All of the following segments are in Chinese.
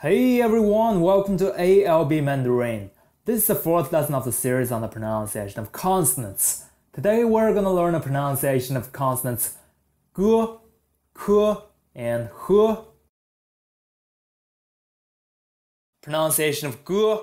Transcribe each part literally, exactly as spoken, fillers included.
Hey everyone, welcome to A L B Mandarin. This is the fourth lesson of the series on the pronunciation of consonants. Today we're going to learn the pronunciation of consonants g, k, and h. Pronunciation of g.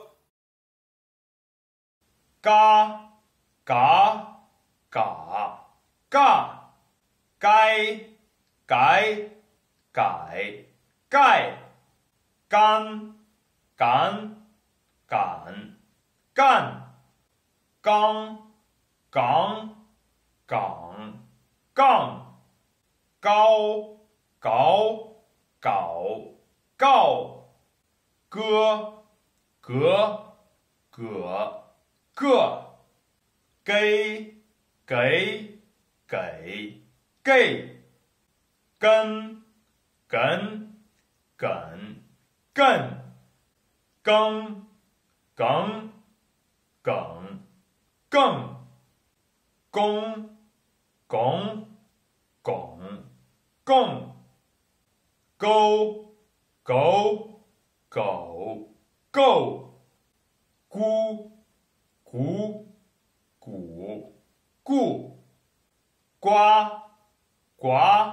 ga, ga, ga, ga, gai, gai, gai, gai, gan, gan, gan, gan, gang, gang, gang, gang, gao, gao, gao, gao, ge, ge, ge, ge,给，给，给，给，跟，跟，梗，梗，更，梗，梗，更，公，拱，拱，共，勾，狗，狗，够，咕，咕，鼓，固，呱，呱，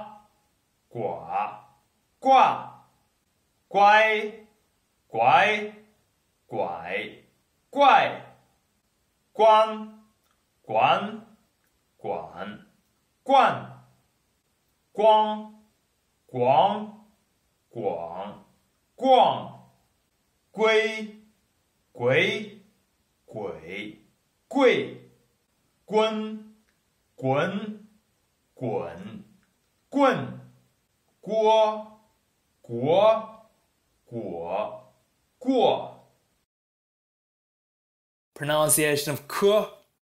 呱，挂，乖，乖，拐，怪，关，管，管，惯，光，广，广，逛，归，鬼，鬼，贵，滚，滚，滚，棍，锅，国，果，过。 Pronunciation of k.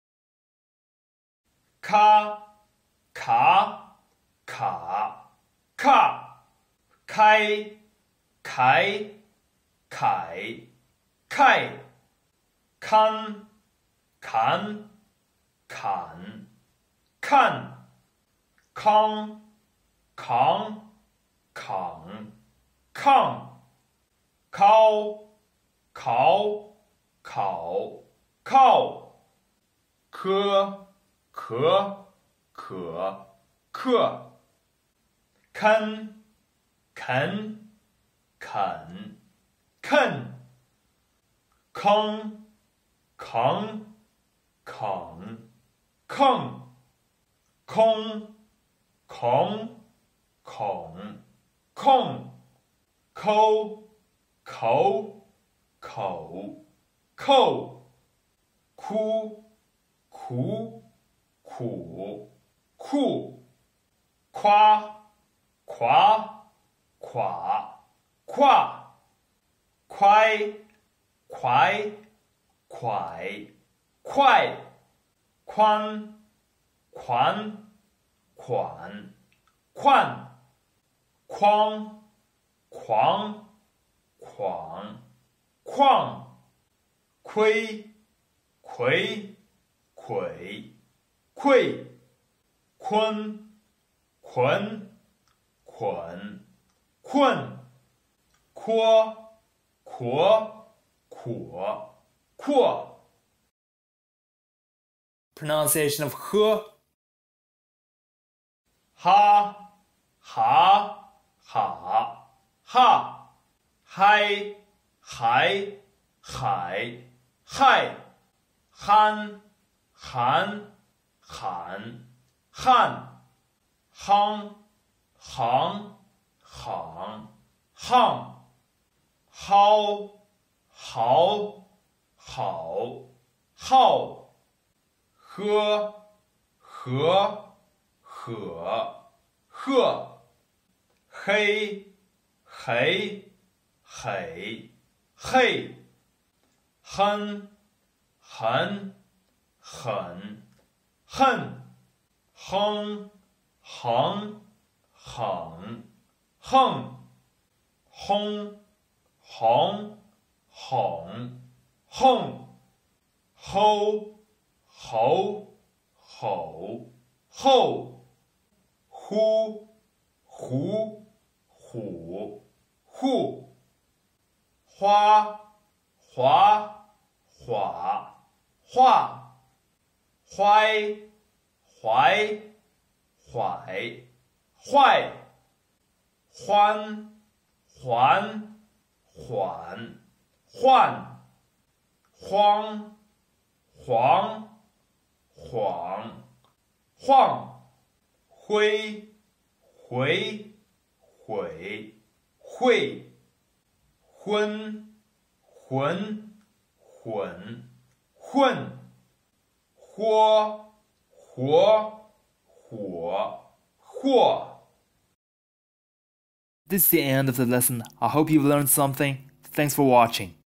咔，卡，卡，卡，开，开，凯，开，看，砍，砍，看，康，扛，扛，抗，考，考，考，靠，科，可，可，克，啃，啃，啃，啃，坑，扛，扛，坑，空，孔，孔，空，抠，口，口，扣，哭，苦，苦，酷，夸，夸，垮，跨，快，快，快，快，宽，宽，款，宽，框，狂，狂，框，亏，魁，魁，溃，坤，捆，捆，困，阔，阔，阔，阔。 Pronunciation of h. 哈，哈，哈，哈，嗨，嗨，海，嗨，憨，寒，喊，汉，夯，行，行，夯，蒿，好，好，好，喝，和，呵，鹤，黑，黑，嘿，嘿，哼，很，很，恨，哼，横，横，横，轰，红，哄，哄，吼，吼，吼，后，呼，胡，虎，户， 花滑滑画怀怀怀坏欢还缓换慌黄晃晃灰回毁会昏浑混混豁活火或。 This is the end of the lesson. I hope you've learned something. Thanks for watching.